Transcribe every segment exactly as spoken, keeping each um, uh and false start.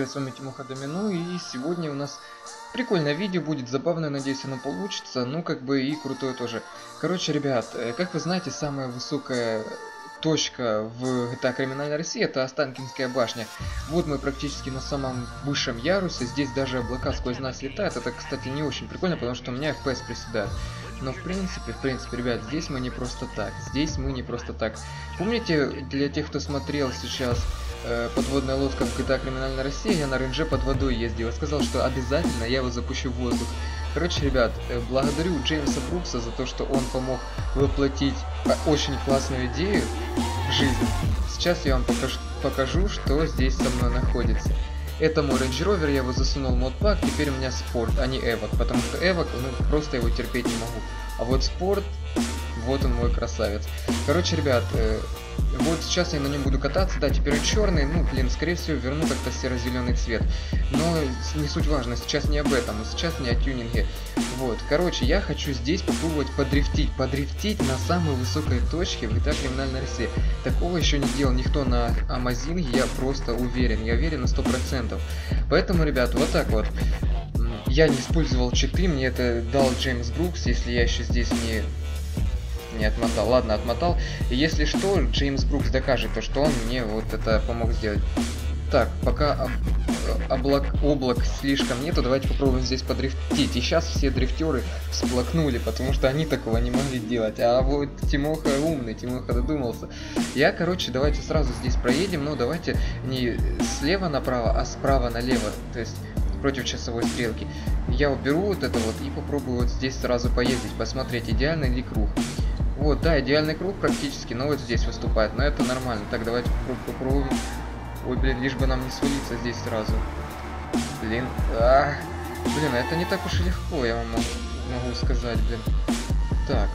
с вами Тимоха Домино, и сегодня у нас прикольное видео будет, забавное, надеюсь, оно получится, ну как бы и крутое тоже. Короче, ребят, как вы знаете, самая высокая точка в джи ти эй Криминальная Россия — это Останкинская башня. Вот мы практически на самом высшем ярусе, здесь даже облака сквозь нас летают. Это, кстати, не очень прикольно, потому что у меня эф пи эс приседает. Но в принципе, в принципе, ребят, здесь мы не просто так. Здесь мы не просто так. Помните, для тех, кто смотрел сейчас э, подводная лодка в джи ти эй Криминальная Россия, я на ренже под водой ездил и сказал, что обязательно я его запущу в воздух. Короче, ребят, э, благодарю Джеймса Брукса за то, что он помог воплотить очень классную идею в жизнь. Сейчас я вам покажу, покажу, что здесь со мной находится. Это мой Range Rover, я его засунул в модпак, теперь у меня спорт, а не эвок, потому что эвок, ну, просто его терпеть не могу. А вот спорт, вот он мой красавец. Короче, ребят, э, вот сейчас я на нем буду кататься, да, теперь он черный, ну, блин, скорее всего верну как-то серо-зеленый цвет. Но не суть важно, сейчас не об этом, сейчас не о тюнинге. Вот, короче, я хочу здесь попробовать подрифтить, подрифтить на самой высокой точке в джи ти эй Криминальная Россия. Такого еще не делал никто на Амазинге, я просто уверен, я уверен на сто процентов. Поэтому, ребят, вот так вот. Я не использовал читы, мне это дал Джеймс Брукс, если я еще здесь не... не отмотал. Ладно, отмотал. И если что, Джеймс Брукс докажет то, что он мне вот это помог сделать. Так, пока об... облак... облак слишком нету, давайте попробуем здесь подрифтить. И сейчас все дрифтеры всплакнули, потому что они такого не могли делать. А вот Тимоха умный, Тимоха додумался. Я, короче, давайте сразу здесь проедем, но давайте не слева направо, а справа налево. То есть против часовой стрелки. Я уберу вот это вот и попробую вот здесь сразу поездить, посмотреть, идеальный ли круг. Вот, да, идеальный круг практически, но вот здесь выступает, но это нормально. Так, давайте попробуем. Ой, блин, лишь бы нам не свалиться здесь сразу. Блин, а, блин, это не так уж и легко, я вам могу, могу сказать, блин. Так.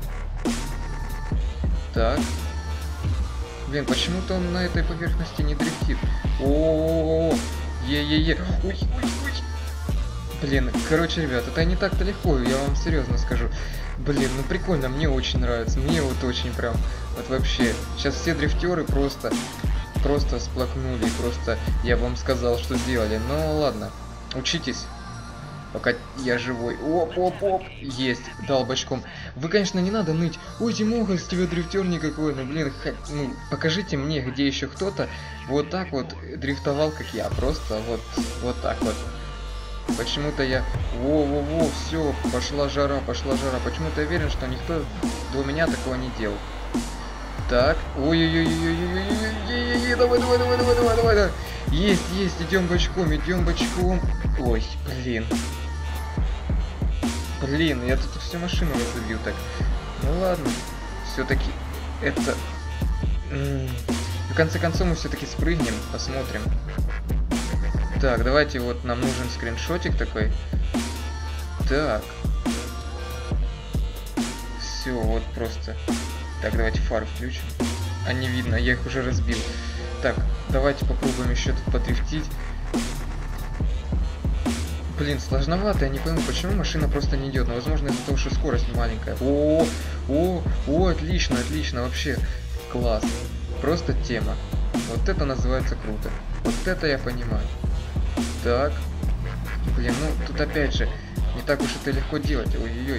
Так. Блин, почему-то он на этой поверхности не дрифтит. О-о-о-о. Е-е-е. Ой, ой, ой. Блин, короче, ребят, это не так-то легко, я вам серьезно скажу. Блин, ну прикольно, мне очень нравится, мне вот очень прям, вот вообще. Сейчас все дрифтеры просто, просто сплакнули, просто я вам сказал, что сделали. Ну ладно, учитесь, пока я живой. Оп-оп-оп, есть, дал бочком. Вы, конечно, не надо ныть. Ой, Тимоха, с тебя дрифтер никакой. Ну, блин, ну, покажите мне, где еще кто-то вот так вот дрифтовал, как я. Просто вот, вот так вот. Почему-то я... Во-во-во, все, пошла жара, пошла жара. Почему-то я уверен, что никто до меня такого не делал. Так, ой-ой-ой-ой-ой-ой-ой-ой-ой, давай, давай, давай, давай, давай, давай, давай. Есть, есть, идем бочком, идем бочком. Ой, блин. Блин, я тут всю машину разобью так. Ну ладно, все-таки это... В конце концов мы все-таки спрыгнем, посмотрим. Так, давайте, вот нам нужен скриншотик такой. Так. Все, вот просто. Так, давайте фары включим. А не видно, я их уже разбил. Так, давайте попробуем еще тут подрифтить. Блин, сложновато, я не пойму, почему машина просто не идет. Но, возможно, из-за того, что скорость маленькая. О, о, о, отлично, отлично, вообще класс. Просто тема. Вот это называется круто. Вот это я понимаю. Так. Блин, ну тут опять же, не так уж это легко делать. Ой-ой-ой.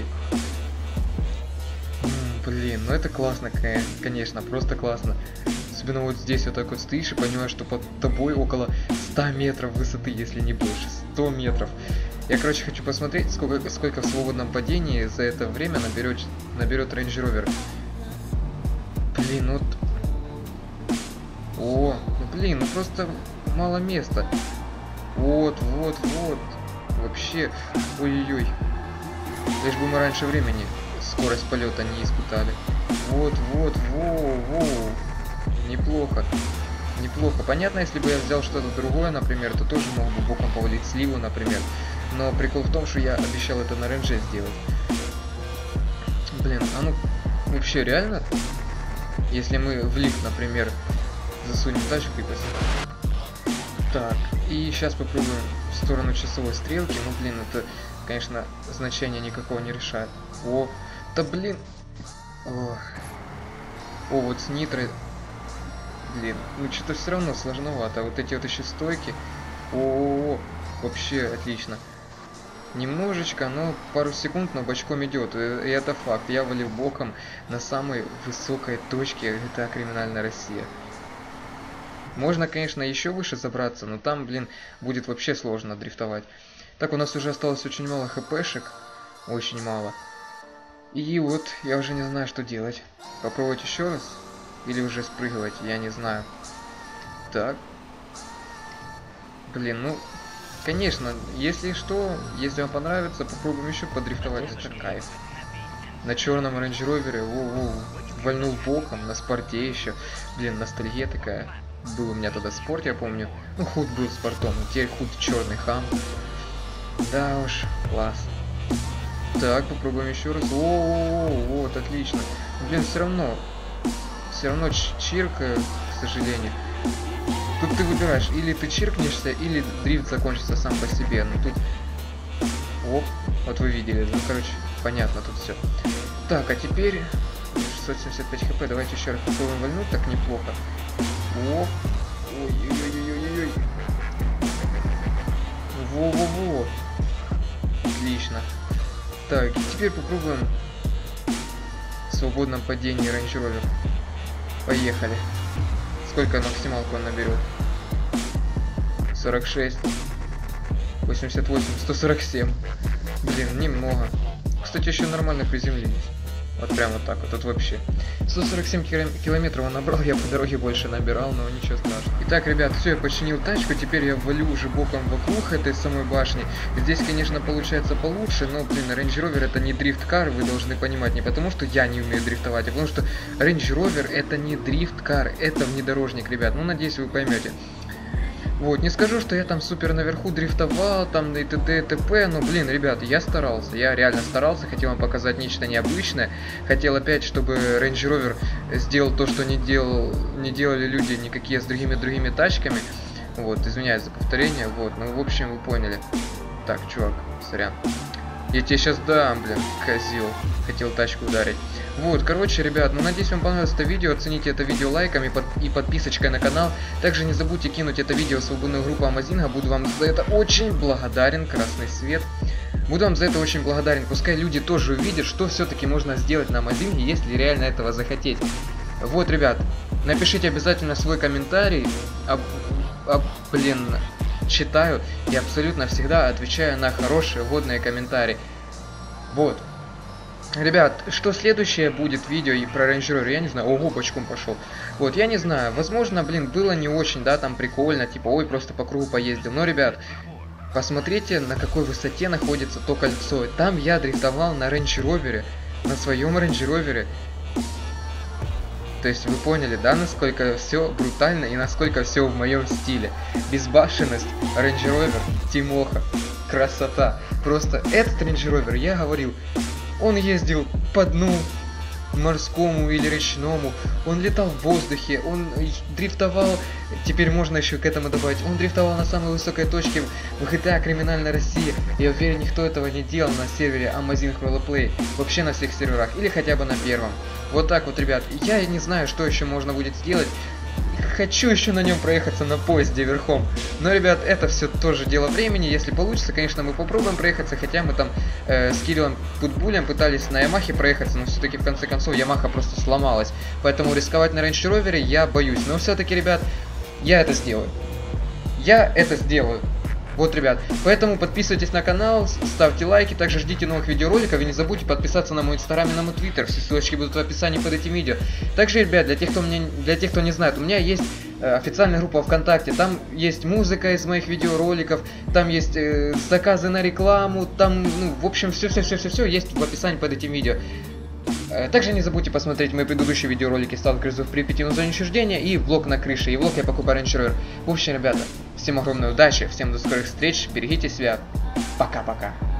Блин, ну это классно, конечно, просто классно. Особенно вот здесь вот так вот стоишь и понимаешь, что под тобой около ста метров высоты, если не больше. сто метров. Я, короче, хочу посмотреть, сколько, сколько в свободном падении за это время наберет, наберет Range Rover. Блин, ну... О, ну блин, ну просто мало места. Вот, вот, вот. Вообще, ой-ой-ой. Лишь бы мы раньше времени скорость полета не испытали. Вот, вот, во, во. Неплохо. Неплохо. Понятно, если бы я взял что-то другое, например, то тоже мог бы боком повалить сливу, например. Но прикол в том, что я обещал это на ренже сделать. Блин, а ну вообще реально? Если мы в лифт, например, засунем тачку и посадим. Так, и сейчас попробуем в сторону часовой стрелки. Ну, блин, это, конечно, значения никакого не решает. О, да блин. О, О вот с нитрой. Блин, ну что-то все равно сложновато. Вот эти вот еще стойки. О, вообще отлично. Немножечко, но пару секунд, но бочком идет. И это факт. Я валил боком на самой высокой точке джи ти эй Криминальная Россия. Можно, конечно, еще выше забраться, но там, блин, будет вообще сложно дрифтовать. Так, у нас уже осталось очень мало хпшек. Очень мало. И вот, я уже не знаю, что делать. Попробовать еще раз? Или уже спрыгивать? Я не знаю. Так. Блин, ну... Конечно, если что, если вам понравится, попробуем еще подрифтовать. Это кайф. На черном Range Rover, воу-воу, вальнул боком, на спорте еще. Блин, ностальгия такая. Был у меня тогда спорт, я помню. Ну, худ был спортом, теперь худ черный хам. Да уж, класс. Так, попробуем еще раз. О, вот, отлично. Блин, все равно, все равно чиркаю, к сожалению. Тут ты выбираешь, или ты чиркнешься, или дрифт закончится сам по себе. Ну тут... Оп, вот вы видели. Ну, короче, понятно тут все. Так, а теперь... шестьсот семьдесят пять хп. Давайте еще раз попробуем вальнуть, так неплохо. Оп. Ой-ой-ой-ой-ой. Во-во-во. Отлично. Так, теперь попробуем в свободном падении Range Rover. Поехали. Сколько максималку он наберет? сорок шесть. восемьдесят восемь. сто сорок семь. Блин, немного. Кстати, еще нормально приземлились. Вот прям вот так вот. Тут вообще. сто сорок семь километров он набрал. Я по дороге больше набирал, но ничего страшного. Итак, ребят, все, я починил тачку. Теперь я валю уже боком вокруг этой самой башни. Здесь, конечно, получается получше, но, блин, Range Rover это не дрифт-кар, вы должны понимать. Не потому, что я не умею дрифтовать, а потому, что Range Rover это не дрифт-кар, это внедорожник, ребят. Ну, надеюсь, вы поймете. Вот, не скажу, что я там супер наверху дрифтовал, там и т.д. и т.п. Но, блин, ребят, я старался. Я реально старался, хотел вам показать нечто необычное. Хотел опять, чтобы Range Rover сделал то, что не, делал, не делали люди никакие с другими другими тачками. Вот, извиняюсь за повторение. Вот, ну, в общем, вы поняли. Так, чувак, сорян. Я тебе сейчас дам, блин, козел. Хотел тачку ударить. Вот, короче, ребят, ну, надеюсь, вам понравилось это видео. Оцените это видео лайками под... и подписочкой на канал. Также не забудьте кинуть это видео в свободную группу Амазинга. Буду вам за это очень благодарен. Красный свет. Буду вам за это очень благодарен. Пускай люди тоже увидят, что все-таки можно сделать на Амазинге, если реально этого захотеть. Вот, ребят, напишите обязательно свой комментарий. А, а, блин... читаю и абсолютно всегда отвечаю на хорошие водные комментарии. Вот. Ребят, что следующее будет видео и про Range Rover, я не знаю. Ого, бочком пошел. Вот, я не знаю. Возможно, блин, было не очень, да, там прикольно. Типа, ой, просто по кругу поездил. Но, ребят, посмотрите, на какой высоте находится то кольцо. Там я дрифтовал на Range Rover, на своем Range Rover. То есть вы поняли, да, насколько все брутально и насколько все в моем стиле. Безбашенность, Range Rover, Тимоха, красота. Просто этот Range Rover, я говорил, он ездил по дну морскому или речному, он летал в воздухе, он дрифтовал, теперь можно еще к этому добавить, он дрифтовал на самой высокой точке в джи ти эй Криминальная Россия. Я уверен, никто этого не делал на сервере Amazing Roleplay, вообще на всех серверах, или хотя бы на первом. Вот так вот, ребят, я не знаю, что еще можно будет сделать. Хочу еще на нем проехаться на поезде верхом. Но, ребят, это все тоже дело времени. Если получится, конечно, мы попробуем проехаться. Хотя мы там э, с Кириллом Путбулем пытались на Ямахе проехаться. Но все-таки, в конце концов, Ямаха просто сломалась. Поэтому рисковать на Range Rover я боюсь. Но все-таки, ребят, я это сделаю. Я это сделаю. Вот, ребят, поэтому подписывайтесь на канал, ставьте лайки, также ждите новых видеороликов и не забудьте подписаться на мой инстаграм и на мой твиттер, все ссылочки будут в описании под этим видео. Также, ребят, для тех, кто, мне, для тех, кто не знает, у меня есть э, официальная группа ВКонтакте, там есть музыка из моих видеороликов, там есть э, заказы на рекламу, там, ну, в общем, все-все-все-все-все есть в описании под этим видео. Также не забудьте посмотреть мои предыдущие видеоролики «Сталкер в Припяти на зоне отчуждения» и влог на крыше, и влог «Я покупаю Range Rover». В общем, ребята, всем огромной удачи, всем до скорых встреч, берегите себя, пока-пока.